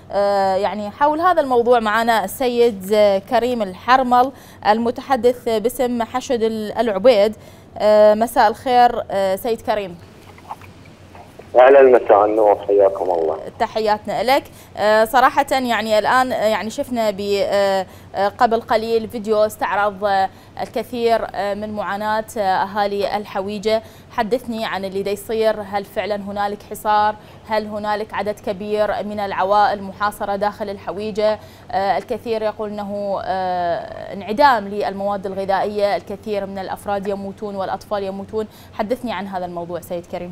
يعني حول هذا الموضوع معنا السيد كريم الحرمل المتحدث باسم حشد العبيد. مساء الخير سيد كريم. أهلا مساء النور، حياكم الله. تحياتنا لك. صراحة يعني الآن يعني شفنا قبل قليل فيديو استعرض الكثير من معاناة أهالي الحويجة. حدثني عن اللي يصير، هل فعلا هنالك حصار؟ هل هنالك عدد كبير من العوائل محاصرة داخل الحويجة؟ الكثير يقول أنه انعدام للمواد الغذائية، الكثير من الأفراد يموتون والأطفال يموتون. حدثني عن هذا الموضوع سيد كريم.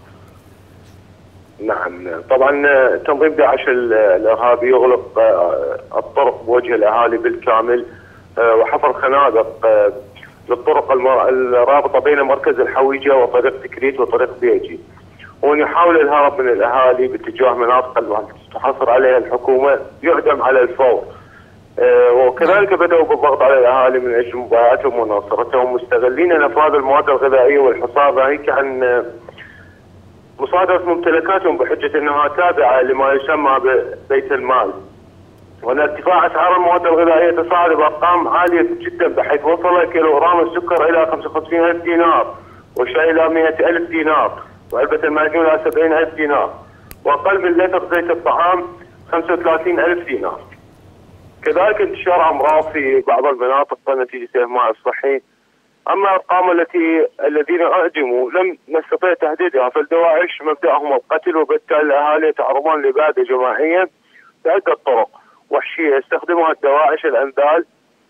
نعم، طبعا تنظيم داعش الارهابي يغلق الطرق بوجه الاهالي بالكامل، وحفر خنادق للطرق الرابطه بين مركز الحويجه وطريق تكريت وطريق بيجي، ويحاول الهرب من الاهالي باتجاه مناطق التي تحصر عليها الحكومه يعدم على الفور. وكذلك بداوا بالضغط على الاهالي من اجل مبايعتهم ونصرتهم، مستغلين نفاذ المواد الغذائيه والحصار ناهيك عن مصادرة ممتلكاتهم بحجة أنها تابعة لما يسمى ببيت المال، وأن ارتفاع أسعار المواد الغذائية تصاعد بأرقام عالية جدا، بحيث وصل كيلوغرام السكر إلى 55,000 دينار، والشاي إلى 100,000 دينار، وعلبة المعجون إلى 70,000 دينار، وأقل من لتر زيت الطعام 35,000 دينار. كذلك انتشار أمراض في بعض المناطق نتيجة الإهمال الصحي. أما الأرقام الذين أعدموا لم نستطيع تهديدها، فالدواعش مبدأهم القتل، وبالتالي الأهالي يتعرضون لإبادة جماعية بعدة طرق وحشية يستخدمها الدواعش، الأنذال،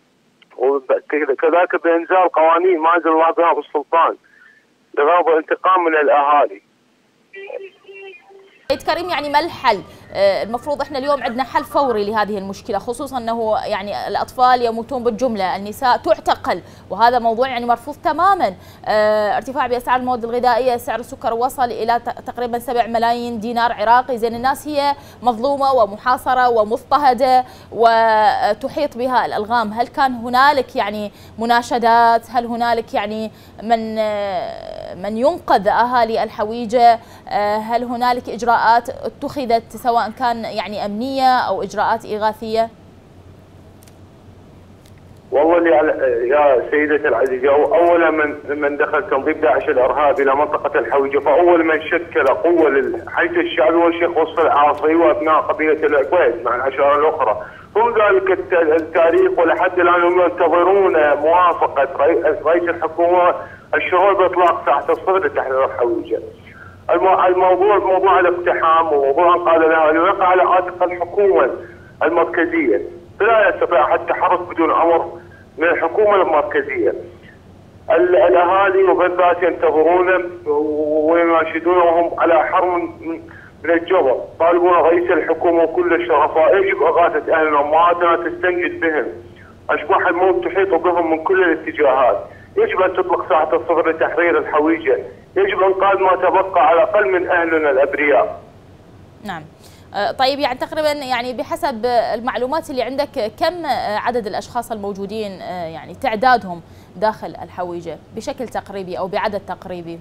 وكذلك بإنزال قوانين ما أنزل الله بها بالسلطان لغرض الانتقام من الأهالي. سيد كريم، يعني ما الحل؟ المفروض احنا اليوم عندنا حل فوري لهذه المشكله، خصوصا انه يعني الاطفال يموتون بالجمله، النساء تعتقل، وهذا موضوع يعني مرفوض تماما. ارتفاع باسعار المواد الغذائيه، سعر السكر وصل الى تقريبا 7 ملايين دينار عراقي. زين، الناس هي مظلومه ومحاصره ومضطهده وتحيط بها الالغام. هل كان هنالك يعني مناشدات؟ هل هنالك يعني من ينقذ اهالي الحويجه؟ هل هنالك اجراءات اتخذت سواء كان يعني أمنية أو إجراءات إغاثية؟ والله يا سيدتي العزيزة، أولا من دخل تنظيم داعش الإرهابي إلى منطقة الحويجة، فأول من شكل قوة للحيث الشعبي هو الشيخ وصف العاصي وأبناء قبيلة العبيد مع العشائر الأخرى. هم ذلك التاريخ، ولحد الآن هم ينتظرون موافقة رئيس الحكومة الشهور بإطلاق ساحة الصدر لتحرير الحويجة. الموضوع موضوع الاقتحام وموضوع انقاذ الاهالي ويقع على عاتق الحكومه المركزيه، فلا يستطيع حتى التحرك بدون امر من الحكومه المركزيه. الاهالي وبالذات ينتظرون ويناشدون وهم على حرم من الجبر، طالبون رئيس الحكومه وكل الشرفاء يجب اغاثه اهلنا وامهاتنا تستنجد بهم، اشباح الموت تحيط بهم من كل الاتجاهات. يجب ان تطلق ساحه الصدر لتحرير الحويجه، يجب انقاذ ما تبقى على الاقل من اهلنا الابرياء. نعم. طيب، يعني تقريبا يعني بحسب المعلومات اللي عندك، كم عدد الاشخاص الموجودين يعني تعدادهم داخل الحويجه بشكل تقريبي او بعدد تقريبي؟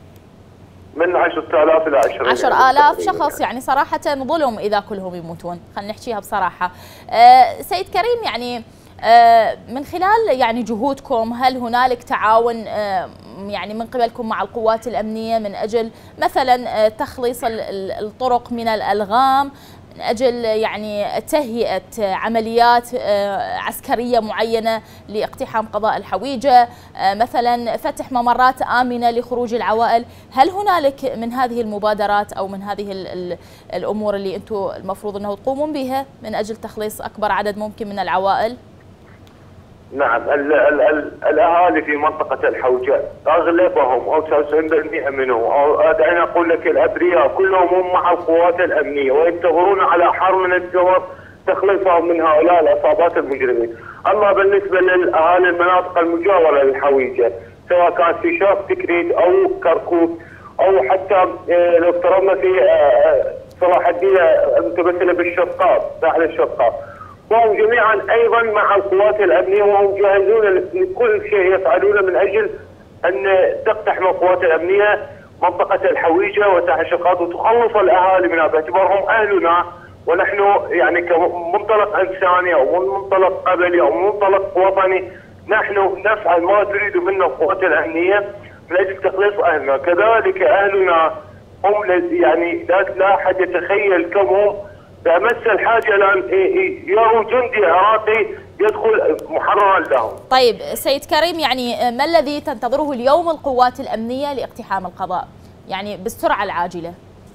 من 10,000 إلى 10,000 شخص. يعني صراحه ظلم اذا كلهم يموتون، خلينا نحكيها بصراحه. سيد كريم، يعني من خلال يعني جهودكم، هل هنالك تعاون يعني من قبلكم مع القوات الأمنية من أجل مثلا تخليص الطرق من الألغام، من أجل يعني تهيئة عمليات عسكرية معينة لاقتحام قضاء الحويجة، مثلا فتح ممرات آمنة لخروج العوائل؟ هل هنالك من هذه المبادرات أو من هذه الأمور اللي أنتم المفروض أنه تقومون بها من أجل تخليص أكبر عدد ممكن من العوائل؟ نعم، الاهالي في منطقه الحويجه اغلبهم او 99% منهم، او دعينا اقول لك الابرياء كلهم هم مع القوات الامنيه وينتظرون على حر من الجمر تخليصهم من هؤلاء العصابات المجرمين. اما بالنسبه للاهالي المناطق المجاوره للحويجه، سواء كانت في شرق تكريت او كركوك او حتى لو افترضنا في صلاح الدين المتمثله بالشقاق، ساحل الشقاق، وهم جميعا ايضا مع القوات الامنيه، وهم جاهزون لكل شيء يفعلونه من اجل ان تقتحم القوات الامنيه منطقه الحويجه وساحل الشقاق وتخلص الاهالي منها، باعتبارهم اهلنا ونحن يعني كمنطلق انساني او من منطلق قبلي او من منطلق وطني نحن نفعل ما تريد منا القوات الامنيه من اجل تخليص اهلنا، كذلك اهلنا هم يعني لا احد يتخيل كم هم بأمس الحاجه لان يروا جندي عراقي يدخل محررا لهم. طيب سيد كريم، يعني ما الذي تنتظره اليوم القوات الامنيه لاقتحام القضاء؟ يعني بالسرعه العاجله.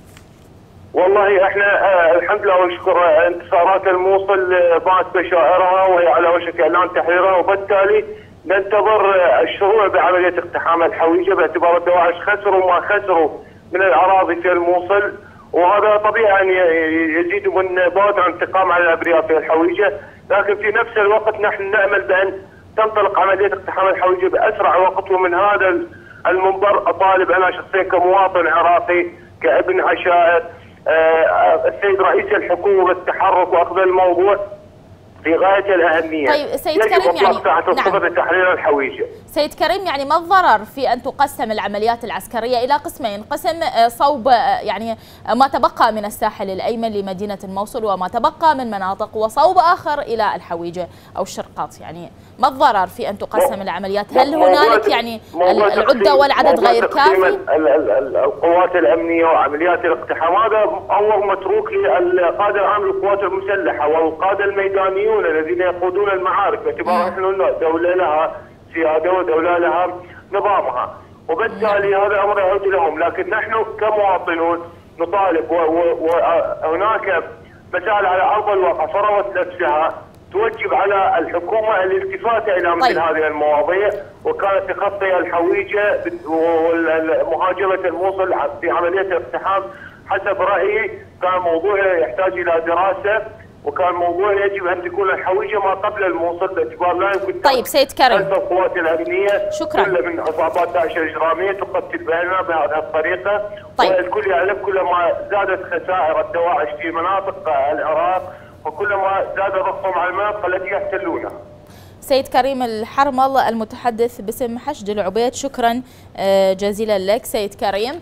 والله احنا الحمد لله ونشكر انتصارات الموصل بات بشائرها وهي على وشك اعلان تحريرها، وبالتالي ننتظر الشروع بعمليه اقتحام الحويجه باعتبار الدواعش خسروا ما خسروا من الاراضي في الموصل، وهذا طبيعي ان يزيد من بعد انتقام على الابرياء في الحويجه، لكن في نفس الوقت نحن نامل بان تنطلق عمليه اقتحام الحويجه باسرع وقت. ومن هذا المنبر اطالب انا شخصيا كمواطن عراقي كابن عشائر السيد رئيس الحكومه بالتحرك واخذ الموضوع في غايه الاهميه. طيب سيد كريم، يعني نعم لتحرير الحويجه. سيد كريم، يعني ما الضرر في ان تقسم العمليات العسكريه الى قسمين، قسم صوب يعني ما تبقى من الساحل الايمن لمدينه الموصل وما تبقى من مناطق، وصوب اخر الى الحويجه او الشرقاط، يعني ما الضرر في ان تقسم العمليات؟ هل هنالك يعني العده والعدد غير كافي؟ القوات الامنيه وعمليات الاقتحام هذا امر متروك للقاده العام للقوات المسلحه والقاده الميدانيون الذين يقودون المعارك، باعتبار نحن دوله لها سياده ودوله لها نظامها، وبالتالي هذا امر يعود لهم، لكن نحن كمواطنون نطالب وهناك مسائل على ارض الواقع فرضت نفسها توجب على الحكومه الالتفات الى مثل هذه المواضيع، وكانت تخطي الحويجه ومهاجمه الموصل في عمليه الاقتحام حسب رايي كان موضوع يحتاج الى دراسه، وكان موضوع يجب ان تكون الحويجه ما قبل الموصل باعتبار لا يمكن. طيب سيد كريم، القوات الامنيه شكرا. كل من عصابات داعش الاجراميه تقتل بيننا بهذه الطريقه. طيب. والكل يعلم كلما زادت خسائر الدواعش في مناطق العراق وكلما زاد ضغطهم على المناطق التي يحتلونها. سيد كريم الحرمل المتحدث باسم حشد العبيد، شكرا جزيلا لك سيد كريم.